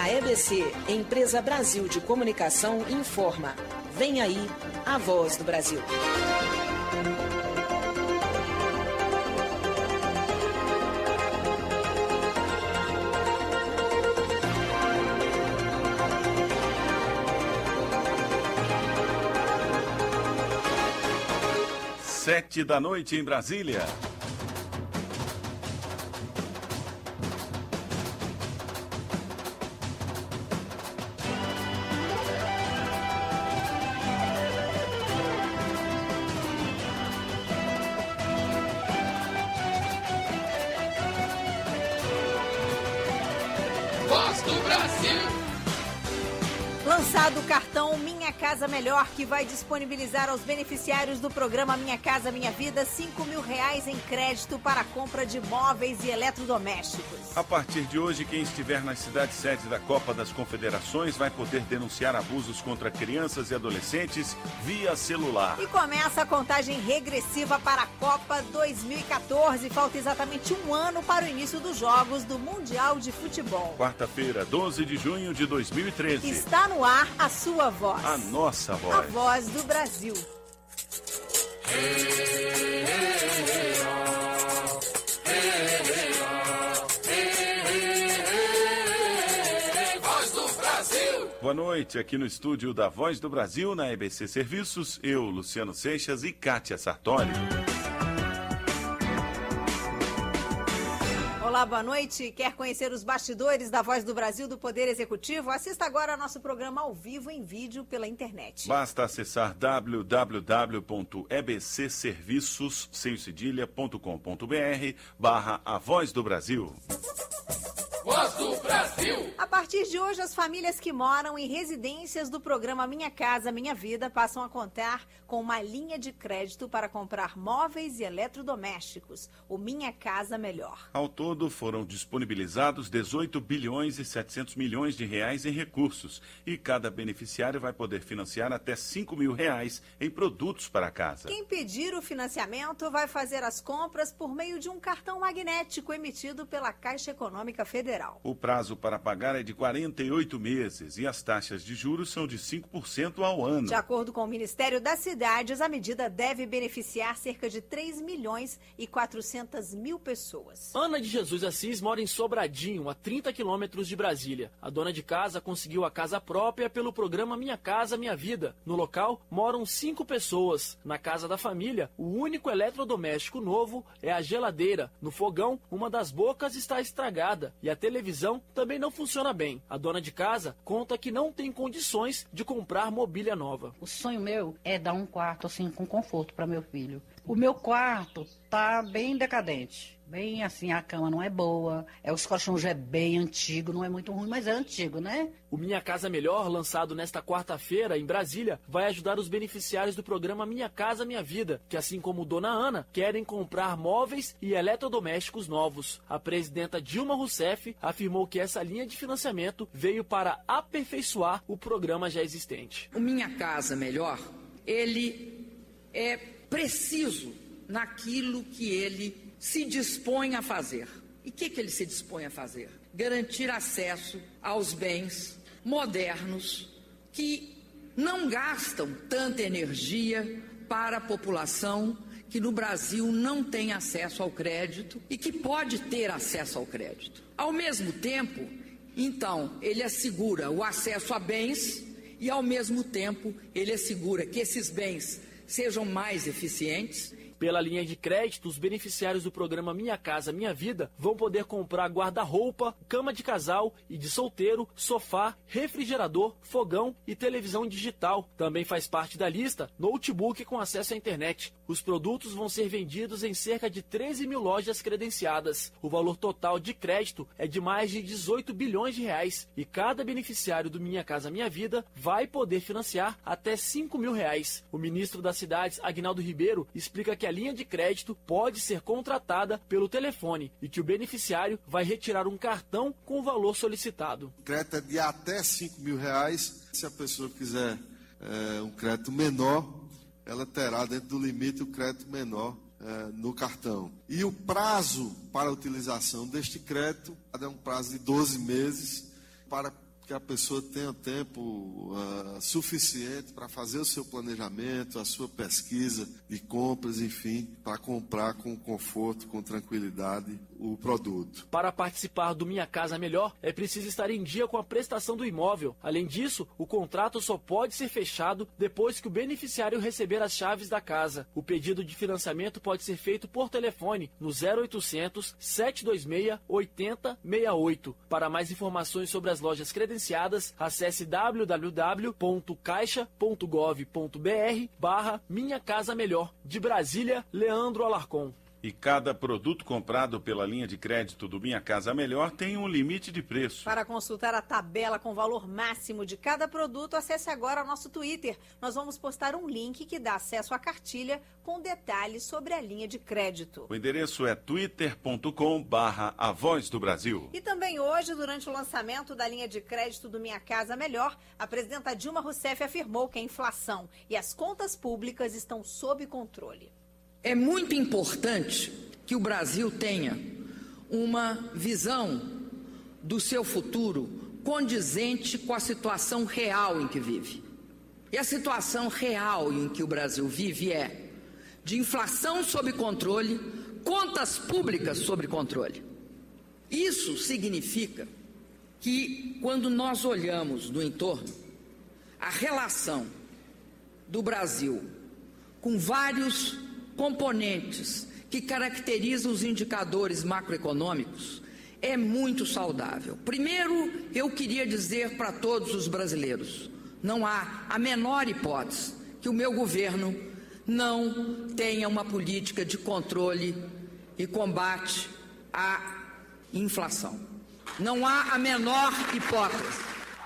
A EBC, Empresa Brasil de Comunicação, informa. Vem aí a Voz do Brasil. Sete da noite em Brasília. Voz do Brasil. Lançado o cartão Minha Casa Melhor, que vai disponibilizar aos beneficiários do programa Minha Casa Minha Vida R$5.000 em crédito para a compra de móveis e eletrodomésticos. A partir de hoje, quem estiver nas cidades sede da Copa das Confederações vai poder denunciar abusos contra crianças e adolescentes via celular. E começa a contagem regressiva para a Copa 2014. Falta exatamente um ano para o início dos Jogos do Mundial de Futebol. Quarta-feira, 12 de junho de 2013. Está no ar a sua voz. A nossa voz. A voz do Brasil. Voz do Brasil. Boa noite, aqui no estúdio da Voz do Brasil, na EBC Serviços, eu, Luciano Seixas e Kátia Sartori. Olá, boa noite. Quer conhecer os bastidores da Voz do Brasil do Poder Executivo? Assista agora nosso programa ao vivo em vídeo pela internet. Basta acessar www.ebcserviços.com.br/A Voz do Brasil. Voz do Brasil. A partir de hoje, as famílias que moram em residências do programa Minha Casa Minha Vida passam a contar com uma linha de crédito para comprar móveis e eletrodomésticos, o Minha Casa Melhor. Ao todo, foram disponibilizados 18 bilhões e 700 milhões de reais em recursos e cada beneficiário vai poder financiar até R$5.000 em produtos para casa. Quem pedir o financiamento vai fazer as compras por meio de um cartão magnético emitido pela Caixa Econômica Federal. O prazo para pagar é de 48 meses e as taxas de juros são de 5% ao ano. De acordo com o Ministério das Cidades, a medida deve beneficiar cerca de 3.400.000 pessoas. Ana de Jesus Assis mora em Sobradinho, a 30 quilômetros de Brasília. A dona de casa conseguiu a casa própria pelo programa Minha Casa Minha Vida. No local, moram 5 pessoas. Na casa da família, o único eletrodoméstico novo é a geladeira. No fogão, uma das bocas está estragada e a televisão também não funciona bem. A dona de casa conta que não tem condições de comprar mobília nova. O sonho meu é dar um quarto assim com conforto para meu filho. O meu quarto tá bem decadente. Bem assim, a cama não é boa, os colchões já é bem antigo, não é muito ruim, mas é antigo, né? O Minha Casa Melhor, lançado nesta quarta-feira em Brasília, vai ajudar os beneficiários do programa Minha Casa Minha Vida, que assim como Dona Ana, querem comprar móveis e eletrodomésticos novos. A presidenta Dilma Rousseff afirmou que essa linha de financiamento veio para aperfeiçoar o programa já existente. O Minha Casa Melhor, ele é preciso naquilo que ele se dispõe a fazer. E o que ele se dispõe a fazer? Garantir acesso aos bens modernos que não gastam tanta energia para a população que no Brasil não tem acesso ao crédito e que pode ter acesso ao crédito. Ao mesmo tempo, então, ele assegura o acesso a bens e, ao mesmo tempo, ele assegura que esses bens sejam mais eficientes. Pela linha de crédito, os beneficiários do programa Minha Casa Minha Vida vão poder comprar guarda-roupa, cama de casal e de solteiro, sofá, refrigerador, fogão e televisão digital. Também faz parte da lista notebook com acesso à internet. Os produtos vão ser vendidos em cerca de 13.000 lojas credenciadas. O valor total de crédito é de mais de 18 bilhões de reais e cada beneficiário do Minha Casa Minha Vida vai poder financiar até R$5.000. O ministro das Cidades, Aguinaldo Ribeiro, explica que a linha de crédito pode ser contratada pelo telefone e que o beneficiário vai retirar um cartão com o valor solicitado. O crédito é de até R$5.000. Se a pessoa quiser um crédito menor, ela terá dentro do limite o crédito menor no cartão. E o prazo para a utilização deste crédito é um prazo de 12 meses para que a pessoa tenha tempo suficiente para fazer o seu planejamento, a sua pesquisa de compras, enfim, para comprar com conforto, com tranquilidade o produto. Para participar do Minha Casa Melhor, é preciso estar em dia com a prestação do imóvel. Além disso, o contrato só pode ser fechado depois que o beneficiário receber as chaves da casa. O pedido de financiamento pode ser feito por telefone no 0800 726 8068. Para mais informações sobre as lojas credenciadas, acesse www.caixa.gov.br/Minha Casa Melhor. De Brasília, Leandro Alarcon. E cada produto comprado pela linha de crédito do Minha Casa Melhor tem um limite de preço. Para consultar a tabela com o valor máximo de cada produto, acesse agora nosso Twitter. Nós vamos postar um link que dá acesso à cartilha com detalhes sobre a linha de crédito. O endereço é twitter.com/A Voz do Brasil. E também hoje, durante o lançamento da linha de crédito do Minha Casa Melhor, a presidenta Dilma Rousseff afirmou que a inflação e as contas públicas estão sob controle. É muito importante que o Brasil tenha uma visão do seu futuro condizente com a situação real em que vive. E a situação real em que o Brasil vive é de inflação sob controle, contas públicas sob controle. Isso significa que, quando nós olhamos no entorno, a relação do Brasil com vários componentes que caracterizam os indicadores macroeconômicos é muito saudável. Primeiro, eu queria dizer para todos os brasileiros, não há a menor hipótese que o meu governo não tenha uma política de controle e combate à inflação. Não há a menor hipótese.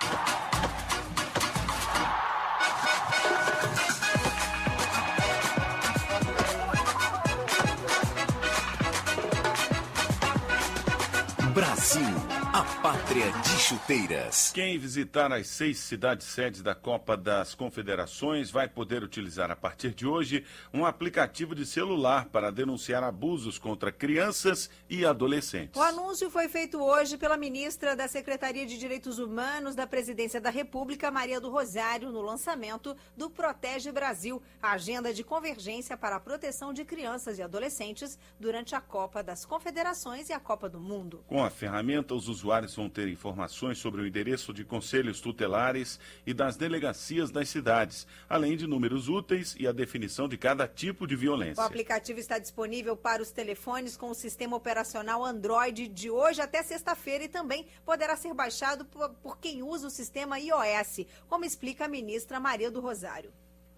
Brasil, a pátria de chuteiras. Quem visitar as 6 cidades sedes da Copa das Confederações vai poder utilizar a partir de hoje um aplicativo de celular para denunciar abusos contra crianças e adolescentes. O anúncio foi feito hoje pela ministra da Secretaria de Direitos Humanos da Presidência da República, Maria do Rosário, no lançamento do Protege Brasil, a agenda de convergência para a proteção de crianças e adolescentes durante a Copa das Confederações e a Copa do Mundo. Com a ferramenta, os usuários vão ter informações sobre o endereço de conselhos tutelares e das delegacias das cidades, além de números úteis e a definição de cada tipo de violência. O aplicativo está disponível para os telefones com o sistema operacional Android de hoje até sexta-feira e também poderá ser baixado por quem usa o sistema iOS, como explica a ministra Maria do Rosário.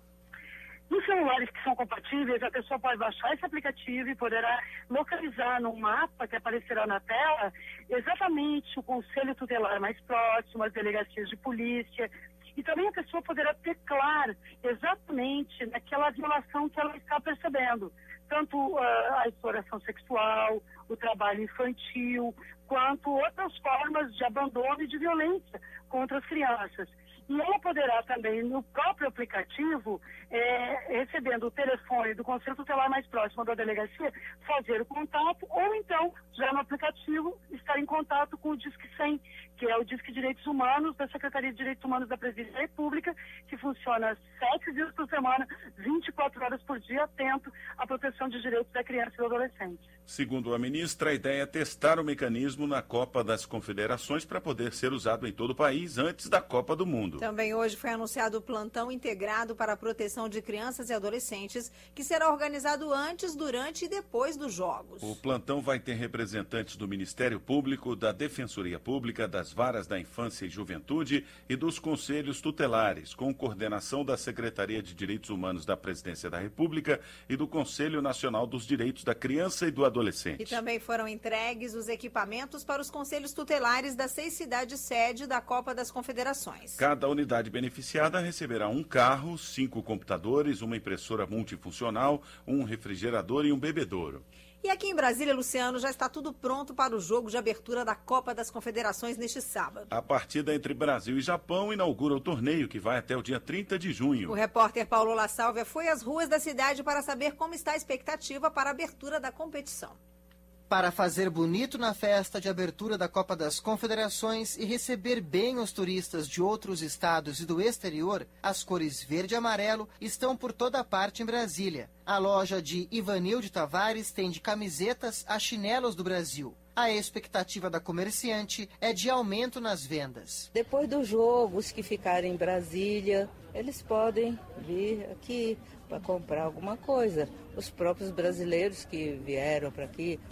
Nos celulares que são compatíveis, a pessoa pode baixar esse aplicativo e poderá localizar no mapa que aparecerá na tela exatamente o conselho tutelar mais próximo, as delegacias de polícia. E também a pessoa poderá teclar exatamente naquela violação que ela está percebendo. Tanto a exploração sexual, o trabalho infantil, quanto outras formas de abandono e de violência contra as crianças. E ela poderá também, no próprio aplicativo, recebendo o telefone do Conselho Tutelar mais próximo da delegacia, fazer o contato, ou então, já no aplicativo, estar em contato com o Disque 100, que é o Disque Direitos Humanos da Secretaria de Direitos Humanos da Presidência da República, que funciona 7 dias por semana, 24 horas por dia, atento à proteção de direitos da criança e do adolescente. Segundo a ministra, a ideia é testar o mecanismo na Copa das Confederações para poder ser usado em todo o país antes da Copa do Mundo. Também hoje foi anunciado o plantão integrado para a proteção de crianças e adolescentes, que será organizado antes, durante e depois dos Jogos. O plantão vai ter representantes do Ministério Público, da Defensoria Pública, das Varas da Infância e Juventude e dos Conselhos Tutelares, com coordenação da Secretaria de Direitos Humanos da Presidência da República e do Conselho Nacional dos Direitos da Criança e do Adolescente. E também foram entregues os equipamentos para os Conselhos Tutelares das 6 cidades sede da Copa das Confederações. Cada unidade beneficiada receberá um carro, 5 computadores, uma impressora multifuncional, um refrigerador e um bebedouro. E aqui em Brasília, Luciano, já está tudo pronto para o jogo de abertura da Copa das Confederações neste sábado. A partida entre Brasil e Japão inaugura o torneio, que vai até o dia 30 de junho. O repórter Paulo La Sálvia foi às ruas da cidade para saber como está a expectativa para a abertura da competição. Para fazer bonito na festa de abertura da Copa das Confederações e receber bem os turistas de outros estados e do exterior, as cores verde e amarelo estão por toda parte em Brasília. A loja de Ivanilde Tavares tem de camisetas a chinelos do Brasil. A expectativa da comerciante é de aumento nas vendas. Depois do jogo, os que ficarem em Brasília, eles podem vir aqui para comprar alguma coisa. Os próprios brasileiros que vieram para aqui,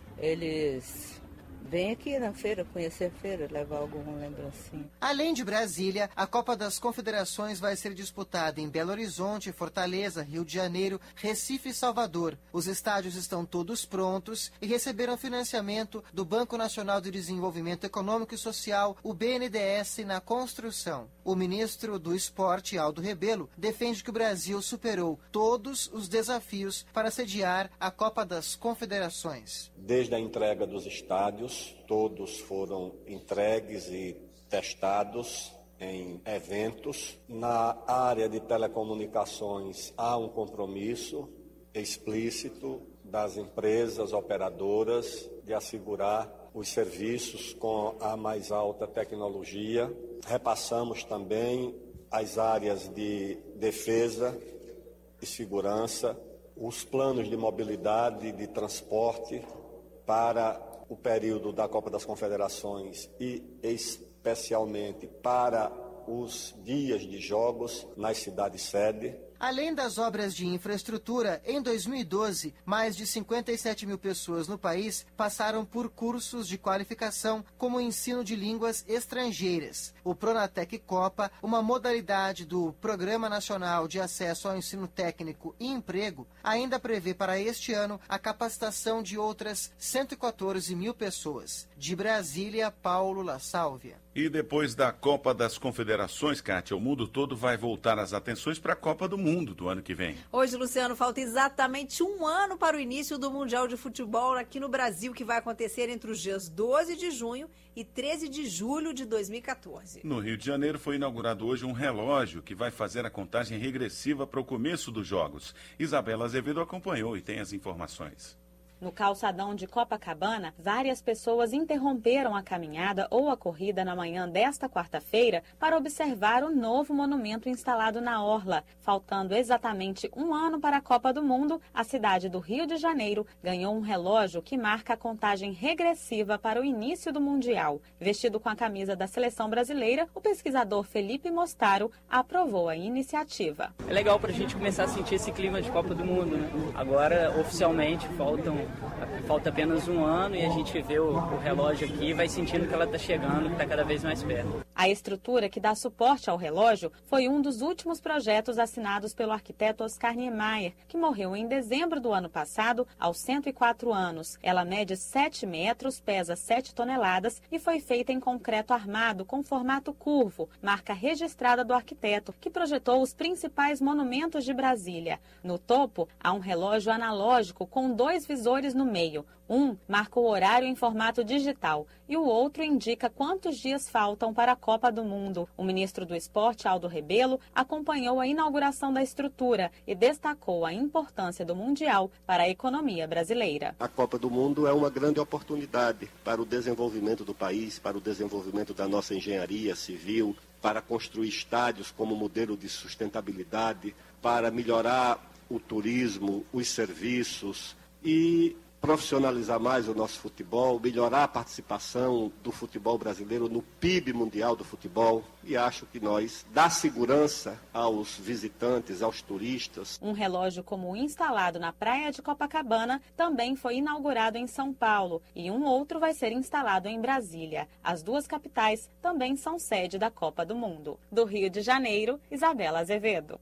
eles vêm aqui na feira, conhecer a feira, levar alguma lembrancinha. Além de Brasília, a Copa das Confederações vai ser disputada em Belo Horizonte, Fortaleza, Rio de Janeiro, Recife e Salvador. Os estádios estão todos prontos e receberam financiamento do Banco Nacional de Desenvolvimento Econômico e Social, o BNDES, na construção. O ministro do Esporte, Aldo Rebelo, defende que o Brasil superou todos os desafios para sediar a Copa das Confederações. Desde a entrega dos estádios, todos foram entregues e testados em eventos. Na área de telecomunicações, há um compromisso explícito das empresas operadoras de assegurar os serviços com a mais alta tecnologia. Repassamos também as áreas de defesa e segurança, os planos de mobilidade e de transporte para o período da Copa das Confederações e especialmente para os dias de jogos nas cidades-sede. Além das obras de infraestrutura, em 2012, mais de 57 mil pessoas no país passaram por cursos de qualificação como o ensino de línguas estrangeiras. O Pronatec Copa, uma modalidade do Programa Nacional de Acesso ao Ensino Técnico e Emprego, ainda prevê para este ano a capacitação de outras 114 mil pessoas. De Brasília, Paulo La Sálvia. E depois da Copa das Confederações, Kátia, o mundo todo vai voltar as atenções para a Copa do Mundo do ano que vem. Hoje, Luciano, falta exatamente um ano para o início do Mundial de Futebol aqui no Brasil, que vai acontecer entre os dias 12 de junho e 13 de julho de 2014. No Rio de Janeiro foi inaugurado hoje um relógio que vai fazer a contagem regressiva para o começo dos jogos. Isabela Azevedo acompanhou e tem as informações. No calçadão de Copacabana, várias pessoas interromperam a caminhada ou a corrida na manhã desta quarta-feira para observar o novo monumento instalado na orla. Faltando exatamente um ano para a Copa do Mundo, a cidade do Rio de Janeiro ganhou um relógio que marca a contagem regressiva para o início do Mundial. Vestido com a camisa da seleção brasileira, o pesquisador Felipe Mostaro aprovou a iniciativa. É legal para a gente começar a sentir esse clima de Copa do Mundo, né? Agora, oficialmente, falta apenas um ano e a gente vê o relógio aqui e vai sentindo que ela está chegando, que está cada vez mais perto. A estrutura que dá suporte ao relógio foi um dos últimos projetos assinados pelo arquiteto Oscar Niemeyer, que morreu em dezembro do ano passado, aos 104 anos. Ela mede 7 metros, pesa 7 toneladas e foi feita em concreto armado com formato curvo, marca registrada do arquiteto, que projetou os principais monumentos de Brasília. No topo, há um relógio analógico com 2 visores no meio. Um marca o horário em formato digital e o outro indica quantos dias faltam para a Copa do Mundo. O ministro do Esporte, Aldo Rebelo, acompanhou a inauguração da estrutura e destacou a importância do Mundial para a economia brasileira. A Copa do Mundo é uma grande oportunidade para o desenvolvimento do país, para o desenvolvimento da nossa engenharia civil, para construir estádios como modelo de sustentabilidade, para melhorar o turismo, os serviços e profissionalizar mais o nosso futebol, melhorar a participação do futebol brasileiro no PIB mundial do futebol. E acho que nós dá segurança aos visitantes, aos turistas. Um relógio como o instalado na praia de Copacabana também foi inaugurado em São Paulo e um outro vai ser instalado em Brasília. As duas capitais também são sede da Copa do Mundo. Do Rio de Janeiro, Isabela Azevedo.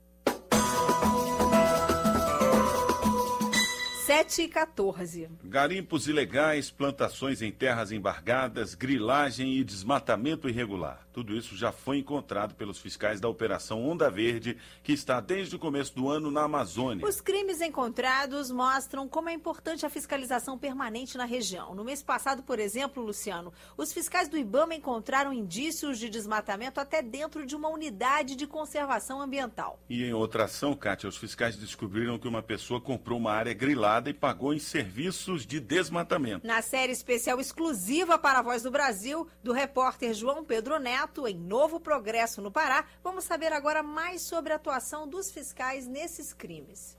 7h14. Garimpos ilegais, plantações em terras embargadas, grilagem e desmatamento irregular. Tudo isso já foi encontrado pelos fiscais da Operação Onda Verde, que está desde o começo do ano na Amazônia. Os crimes encontrados mostram como é importante a fiscalização permanente na região. No mês passado, por exemplo, Luciano, os fiscais do IBAMA encontraram indícios de desmatamento até dentro de uma unidade de conservação ambiental. E em outra ação, Kátia, os fiscais descobriram que uma pessoa comprou uma área grilada e pagou em serviços de desmatamento. Na série especial exclusiva para a Voz do Brasil, do repórter João Pedro Neto, em Novo Progresso, no Pará, vamos saber agora mais sobre a atuação dos fiscais nesses crimes.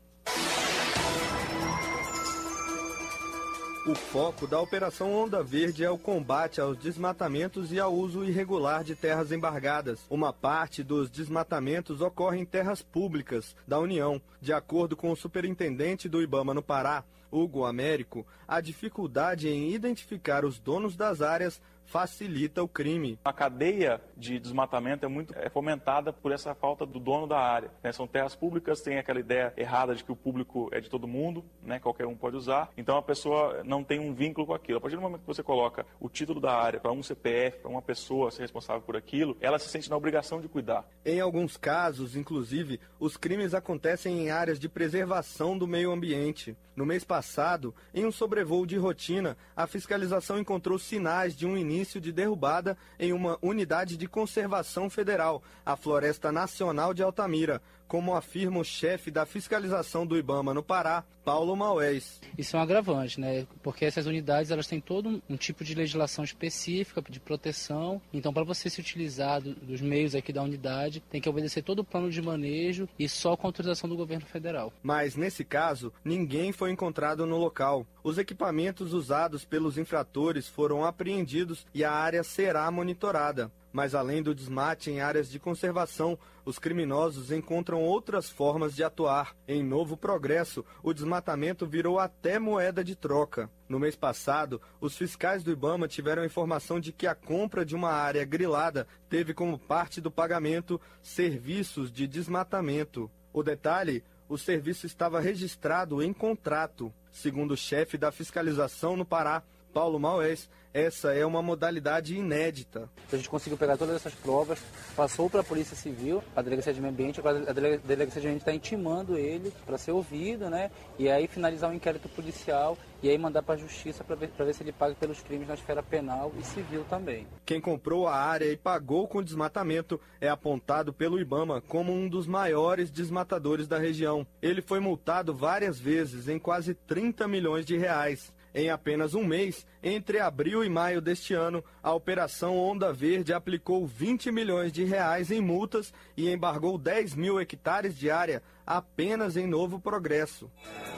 O foco da Operação Onda Verde é o combate aos desmatamentos e ao uso irregular de terras embargadas. Uma parte dos desmatamentos ocorre em terras públicas da União. De acordo com o superintendente do IBAMA no Pará, Hugo Américo, a dificuldade em identificar os donos das áreas facilita o crime. A cadeia de desmatamento é fomentada por essa falta do dono da área. São terras públicas, tem aquela ideia errada de que o público é de todo mundo, qualquer um pode usar. Então a pessoa não tem um vínculo com aquilo. A partir do momento que você coloca o título da área para um CPF, para uma pessoa ser responsável por aquilo, ela se sente na obrigação de cuidar. Em alguns casos, inclusive, os crimes acontecem em áreas de preservação do meio ambiente. No mês passado, em um sobrevoo de rotina, a fiscalização encontrou sinais de um início de derrubada em uma unidade de conservação federal, a Floresta Nacional de Altamira, como afirma o chefe da fiscalização do IBAMA no Pará, Paulo Maués. Isso é um agravante, porque essas unidades elas têm todo um tipo de legislação específica de proteção. Então, para você se utilizar dos meios aqui da unidade, tem que obedecer todo o plano de manejo e só com autorização do governo federal. Mas, nesse caso, ninguém foi encontrado no local. Os equipamentos usados pelos infratores foram apreendidos e a área será monitorada. Mas além do desmate em áreas de conservação, os criminosos encontram outras formas de atuar. Em Novo Progresso, o desmatamento virou até moeda de troca. No mês passado, os fiscais do IBAMA tiveram a informação de que a compra de uma área grilada teve como parte do pagamento serviços de desmatamento. O detalhe, o serviço estava registrado em contrato. Segundo o chefe da fiscalização no Pará, Paulo Maués, essa é uma modalidade inédita. A gente conseguiu pegar todas essas provas, passou para a Polícia Civil, a Delegacia de Meio Ambiente, agora a Delegacia de Meio Ambiente está intimando ele para ser ouvido, e aí finalizar o inquérito policial e aí mandar para a Justiça para ver se ele paga pelos crimes na esfera penal e civil também. Quem comprou a área e pagou com desmatamento é apontado pelo IBAMA como um dos maiores desmatadores da região. Ele foi multado várias vezes em quase 30 milhões de reais. Em apenas um mês, entre abril e maio deste ano, a Operação Onda Verde aplicou 20 milhões de reais em multas e embargou 10 mil hectares de área apenas em Novo Progresso.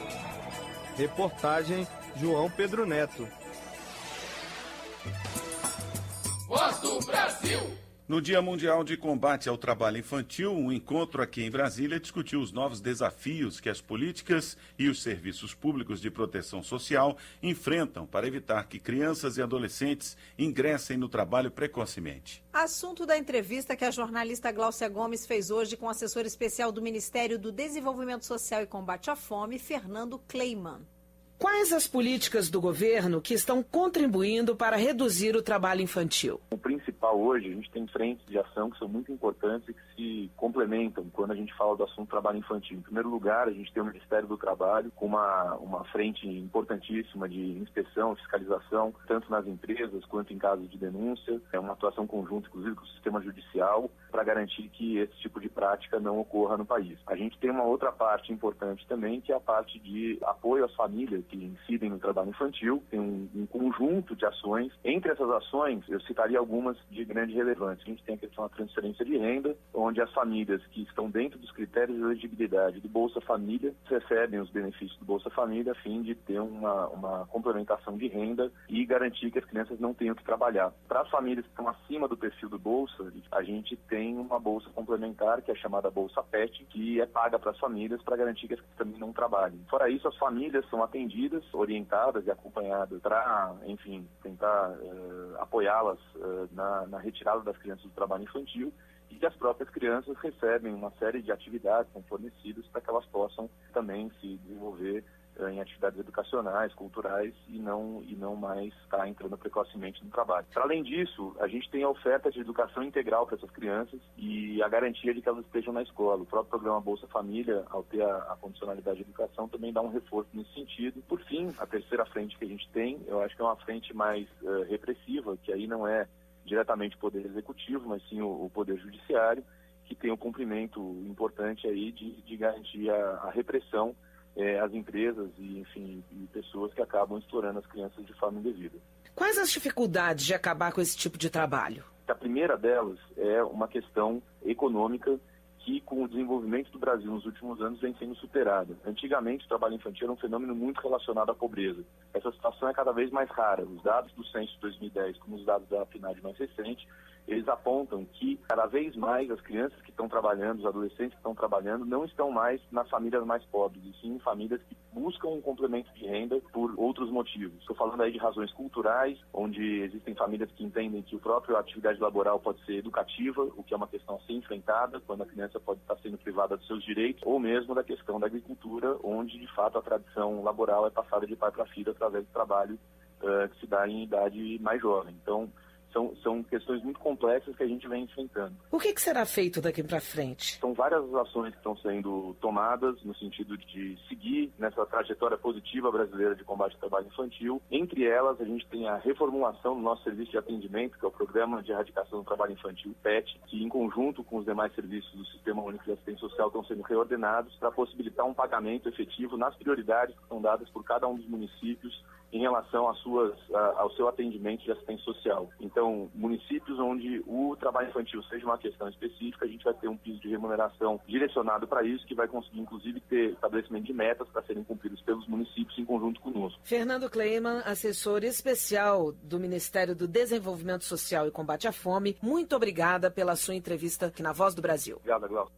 Reportagem João Pedro Neto. Voz do Brasil. No Dia Mundial de Combate ao Trabalho Infantil, um encontro aqui em Brasília discutiu os novos desafios que as políticas e os serviços públicos de proteção social enfrentam para evitar que crianças e adolescentes ingressem no trabalho precocemente. Assunto da entrevista que a jornalista Gláucia Gomes fez hoje com o assessor especial do Ministério do Desenvolvimento Social e Combate à Fome, Fernando Kleiman. Quais as políticas do governo que estão contribuindo para reduzir o trabalho infantil? O principal hoje, a gente tem frentes de ação que são muito importantes e que se complementam quando a gente fala do assunto trabalho infantil. Em primeiro lugar, a gente tem o Ministério do Trabalho com uma frente importantíssima de inspeção, fiscalização, tanto nas empresas quanto em casos de denúncia. É uma atuação conjunta, inclusive, com o sistema judicial, para garantir que esse tipo de prática não ocorra no país. A gente tem uma outra parte importante também, que é a parte de apoio às famílias que incidem no trabalho infantil. Tem um conjunto de ações. Entre essas ações, eu citaria algumas de grande relevância. A gente tem a questão da transferência de renda, onde as famílias que estão dentro dos critérios de elegibilidade do Bolsa Família recebem os benefícios do Bolsa Família a fim de ter uma complementação de renda e garantir que as crianças não tenham que trabalhar. Para as famílias que estão acima do perfil do Bolsa, a gente tem uma bolsa complementar, que é chamada Bolsa PET, que é paga para as famílias para garantir que as crianças também não trabalhem. Fora isso, as famílias são atendidas, orientadas e acompanhadas para, enfim, tentar apoiá-las na retirada das crianças do trabalho infantil, e as próprias crianças recebem uma série de atividades que são fornecidas para que elas possam também se desenvolver em atividades educacionais, culturais e não mais estar entrando precocemente no trabalho. Para além disso, a gente tem a oferta de educação integral para essas crianças e a garantia de que elas estejam na escola. O próprio programa Bolsa Família, ao ter a condicionalidade de educação, também dá um reforço nesse sentido. Por fim, a terceira frente que a gente tem, eu acho que é uma frente mais repressiva, que aí não é diretamente o Poder Executivo, mas sim o Poder Judiciário, que tem um cumprimento importante aí de garantir a repressão às empresas e pessoas que acabam explorando as crianças de forma indevida. Quais as dificuldades de acabar com esse tipo de trabalho? A primeira delas é uma questão econômica que, com o desenvolvimento do Brasil nos últimos anos, vem sendo superada. Antigamente, o trabalho infantil era um fenômeno muito relacionado à pobreza. Essa situação é cada vez mais rara. Os dados do Censo de 2010, como os dados da PNAD mais recente, eles apontam que cada vez mais as crianças que estão trabalhando, os adolescentes que estão trabalhando, não estão mais nas famílias mais pobres, e sim em famílias que buscam um complemento de renda por outros motivos. Estou falando aí de razões culturais, onde existem famílias que entendem que a própria atividade laboral pode ser educativa, o que é uma questão a ser enfrentada, quando a criança pode estar sendo privada dos seus direitos, ou mesmo da questão da agricultura, onde de fato a tradição laboral é passada de pai para filho através do trabalho que se dá em idade mais jovem. Então, são questões muito complexas que a gente vem enfrentando. O que será feito daqui para frente? São várias ações que estão sendo tomadas no sentido de seguir nessa trajetória positiva brasileira de combate ao trabalho infantil. Entre elas, a gente tem a reformulação do nosso serviço de atendimento, que é o Programa de Erradicação do Trabalho Infantil, PET, que em conjunto com os demais serviços do Sistema Único de Assistência Social estão sendo reordenados para possibilitar um pagamento efetivo nas prioridades que são dadas por cada um dos municípios em relação ao seu atendimento de assistência social. Então, municípios onde o trabalho infantil seja uma questão específica, a gente vai ter um piso de remuneração direcionado para isso, que vai conseguir, inclusive, ter estabelecimento de metas para serem cumpridas pelos municípios em conjunto conosco. Fernando Kleiman, assessor especial do Ministério do Desenvolvimento Social e Combate à Fome, muito obrigada pela sua entrevista aqui na Voz do Brasil. Obrigada, Glaucio.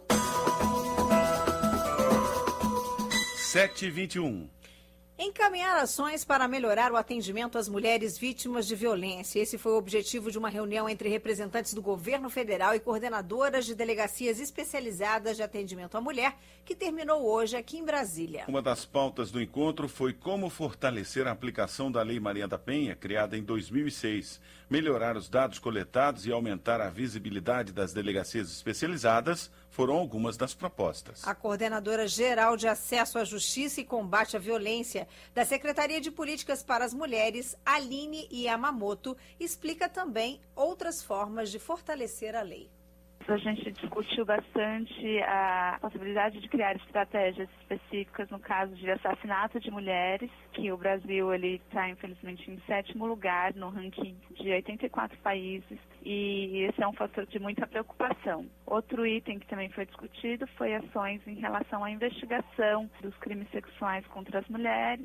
7h21. Encaminhar ações para melhorar o atendimento às mulheres vítimas de violência. Esse foi o objetivo de uma reunião entre representantes do governo federal e coordenadoras de delegacias especializadas de atendimento à mulher, que terminou hoje aqui em Brasília. Uma das pautas do encontro foi como fortalecer a aplicação da Lei Maria da Penha, criada em 2006, melhorar os dados coletados e aumentar a visibilidade das delegacias especializadas foram algumas das propostas. A coordenadora geral de acesso à justiça e combate à violência da Secretaria de Políticas para as Mulheres, Aline Yamamoto, explica também outras formas de fortalecer a lei. A gente discutiu bastante a possibilidade de criar estratégias específicas no caso de assassinato de mulheres, que o Brasil está, infelizmente, em 7º lugar no ranking de 84 países, e esse é um fator de muita preocupação. Outro item que também foi discutido foi ações em relação à investigação dos crimes sexuais contra as mulheres.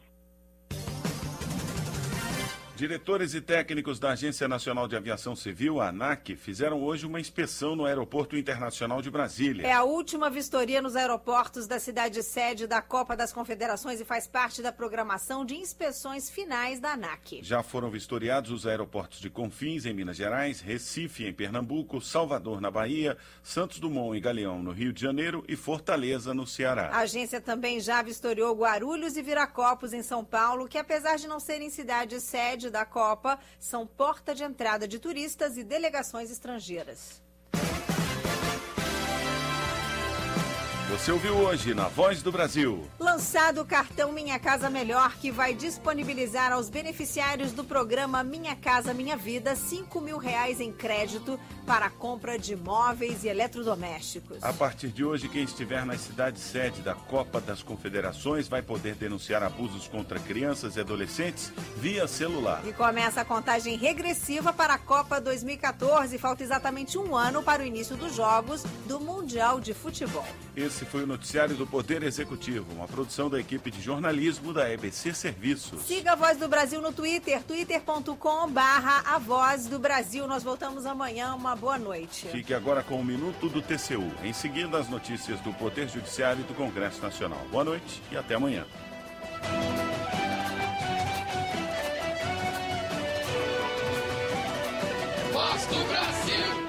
Diretores e técnicos da Agência Nacional de Aviação Civil, a ANAC, fizeram hoje uma inspeção no Aeroporto Internacional de Brasília. É a última vistoria nos aeroportos da cidade sede da Copa das Confederações e faz parte da programação de inspeções finais da ANAC. Já foram vistoriados os aeroportos de Confins, em Minas Gerais, Recife, em Pernambuco, Salvador, na Bahia, Santos Dumont e Galeão, no Rio de Janeiro e Fortaleza, no Ceará. A agência também já vistoriou Guarulhos e Viracopos, em São Paulo, que apesar de não serem cidades sede da Copa, são porta de entrada de turistas e delegações estrangeiras. Você ouviu hoje na Voz do Brasil. Lançado o cartão Minha Casa Melhor, que vai disponibilizar aos beneficiários do programa Minha Casa Minha Vida R$5.000 em crédito para a compra de móveis e eletrodomésticos. A partir de hoje, quem estiver nas cidades sede da Copa das Confederações vai poder denunciar abusos contra crianças e adolescentes via celular. E começa a contagem regressiva para a Copa 2014. Falta exatamente um ano para o início dos jogos do Mundial de Futebol. Esse foi o noticiário do Poder Executivo, uma produção da equipe de jornalismo da EBC Serviços. Siga a Voz do Brasil no Twitter, twitter.com/A Voz do Brasil. Nós voltamos amanhã. Uma boa noite. Fique agora com o Minuto do TCU. Em seguida, as notícias do Poder Judiciário e do Congresso Nacional. Boa noite e até amanhã. Voz do Brasil.